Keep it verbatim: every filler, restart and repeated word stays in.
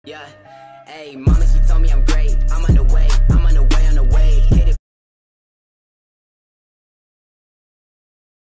Yeah, hey, mama, she told me I'm great.